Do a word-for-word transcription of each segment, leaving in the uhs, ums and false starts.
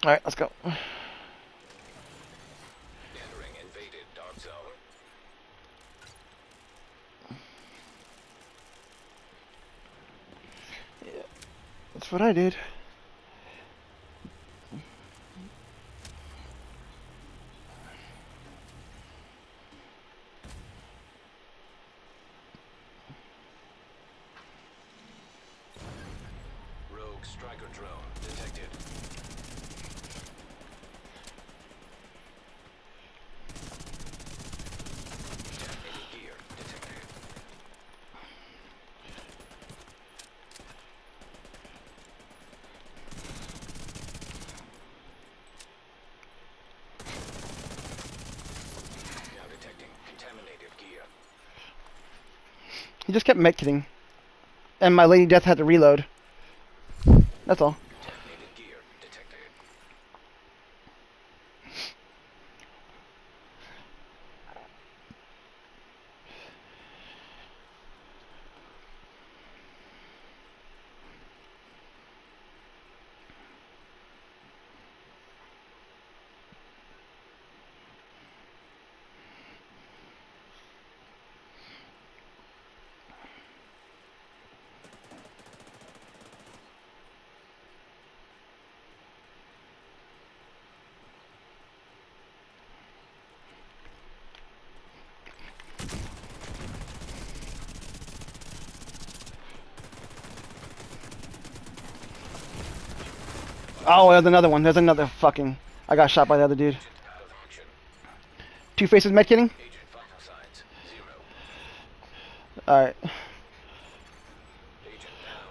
Alright, let's go. Entering invaded dark zone. Yeah, that's what I did. Rogue striker drone detected. Detonated gear detected. Now detecting contaminated gear. He just kept medkitting. And my Lady Death had to reload. That's all. Contaminated gear detected. Oh, there's another one. There's another fucking... I got shot by the other dude. Agent out of action. Two Faces medkitting? Agent vital signs zero. Alright. Agent down.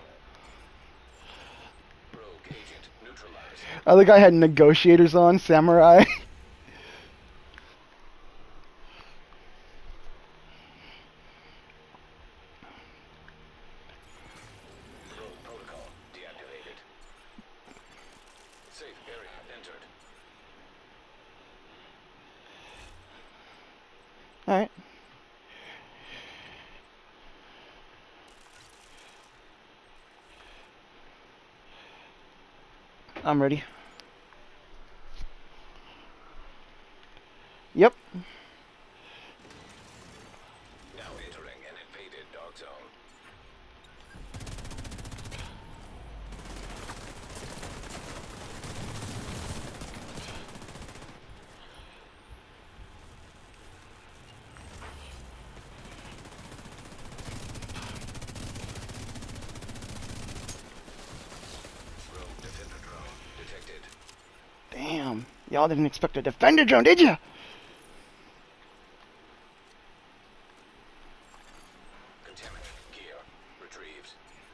Rogue agent neutralized. Other guy had negotiators on, samurai. Rogue protocol deactivated. Safe area entered. Alright. I'm ready. Yep. Now entering an invaded dark zone. Rogue defender drone detected. Damn. Y'all didn't expect a defender drone, did ya? Contaminated gear retrieved.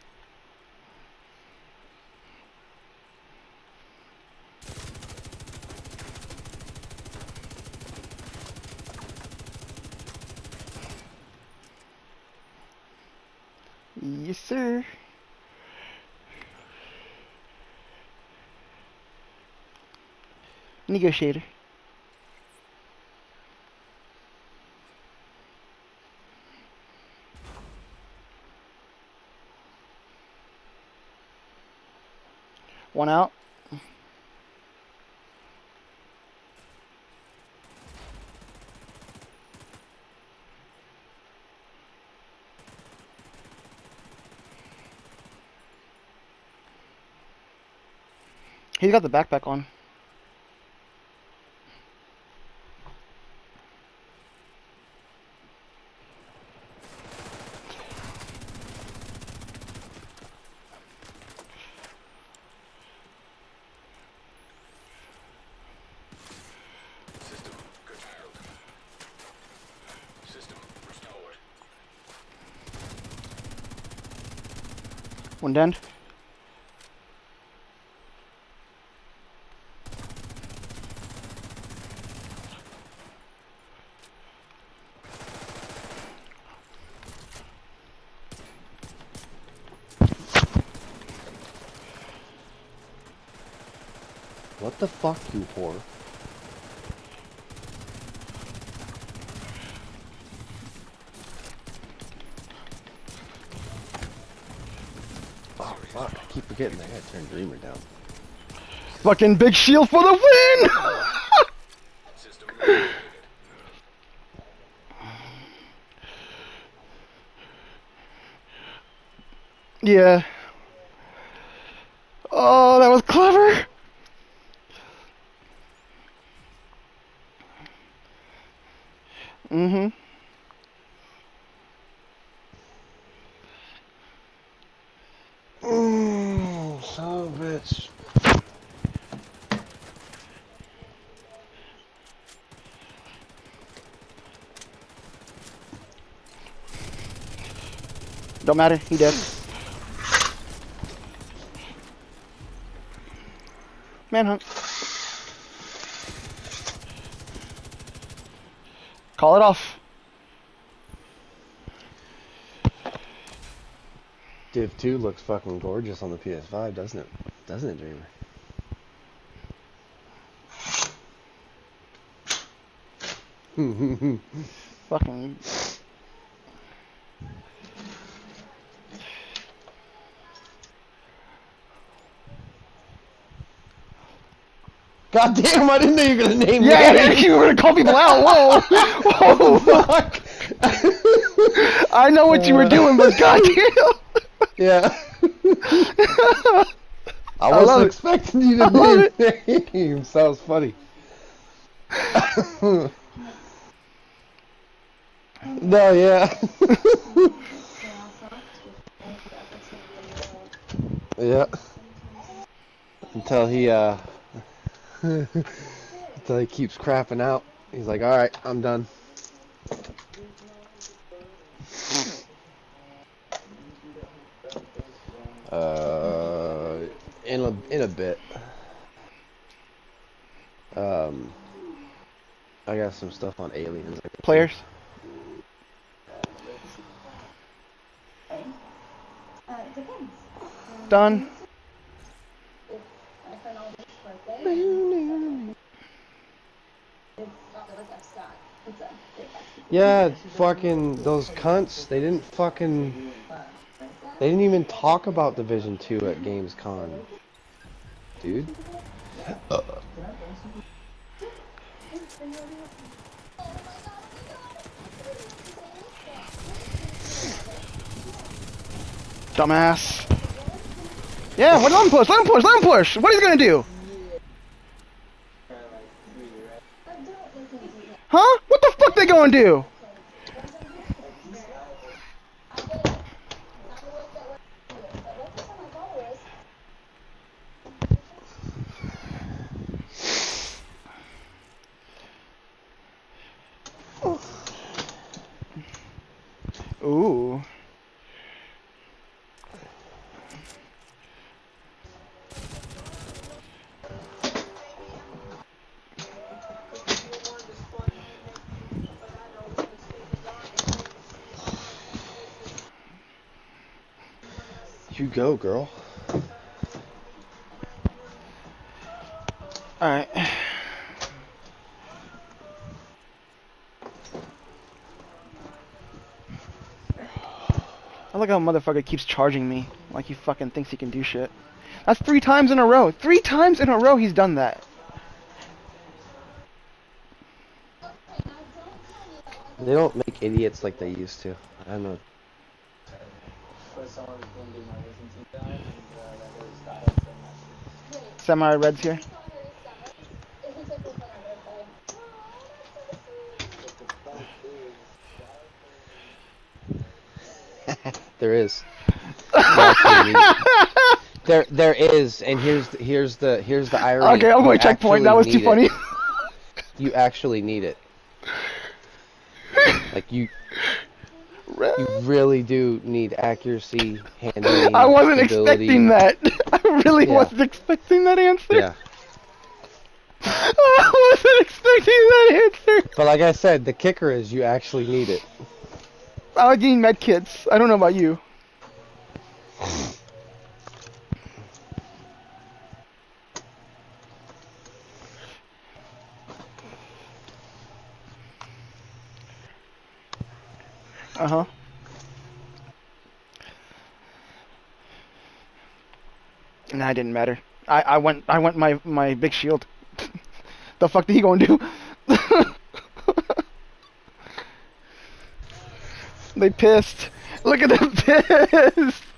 Yes, sir. Negotiator. One out. He's got the backpack on. System curtailed. System restored. One down. What the fuck, you whore? Oh fuck, I keep forgetting I gotta turn Dreamer down. Fucking big shield for the win! System activated. Yeah. Oh, that was clever. Mm-hmm. Mm, son of a bitch. Don't matter. He dead. Manhunt. Call it off. Div two looks fucking gorgeous on the P S five, doesn't it? Doesn't it, Dreamer? Fucking. God damn, I didn't know you were gonna name Yeah, names. you were gonna call people out. Whoa. Whoa. Fuck. I know what you were doing, but goddamn. Yeah. I love wasn't it. expecting you I to love name names. That was funny. No, yeah. Yeah. Until he, uh... until he keeps crapping out. He's like, alright, I'm done. Uh... In a, in a bit. Um... I got some stuff on aliens. Players. Done. Yeah, fucking those cunts. They didn't fucking. They didn't even talk about Division two at Gamescom, dude. Uh. Dumbass. Yeah, what, let him push, let him push, let him push. What are you gonna do? Huh? What the fuck they gonna do? Ooh. You go, girl. Alright. I like how a motherfucker keeps charging me like he fucking thinks he can do shit. That's three times in a row. Three times in a row he's done that. They don't make idiots like they used to. I don't know. Samurai Red's here. There is. There, there is, and here's the, here's the here's the irony. Okay, I'm You going checkpoint. That was too actually funny. need it. You actually need it. Like you, you really do need accuracy, handling. I wasn't stability. expecting that. I really Yeah. wasn't expecting that answer. Yeah. I wasn't expecting that answer. But like I said, the kicker is you actually need it. I was getting med kits. I don't know about you. Uh-huh. Nah, it didn't matter. I I went I went my my big shield. The fuck did he go and do? They pissed. Look at them pissed.